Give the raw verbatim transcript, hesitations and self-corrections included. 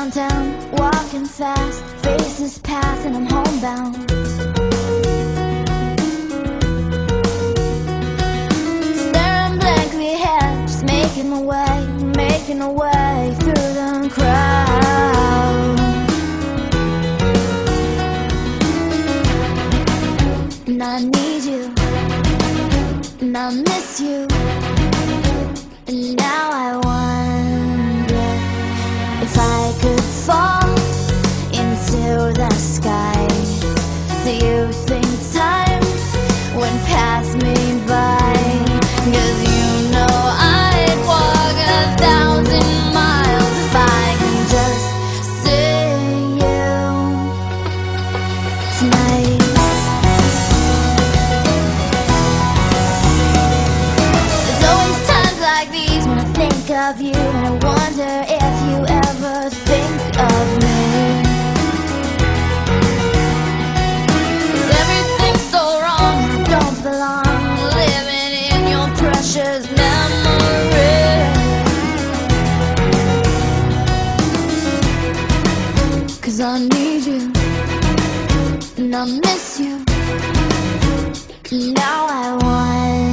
downtown, walking fast, faces pass and I'm homebound. Staring blankly ahead, just making my way, making my way through the crowd. And I need you, and I miss you, and now I wonder if I could fall into the sky. Do you think time would pass me by? 'Cause you know I'd walk a thousand miles if I can just see you tonight. There's always times like these when I think of you, and I wonder if you ever think of me. 'Cause everything's so wrong, I don't belong, living in your precious memory. 'Cause I need you, and I miss you, and now I want